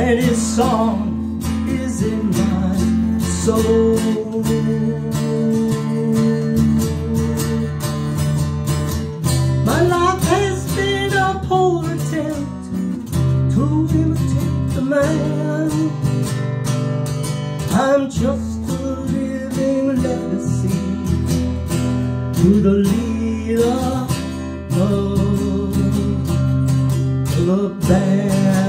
and his song is in my soul. My life has been a poor attempt to imitate the man. I'm just a living legacy to the leader of the band.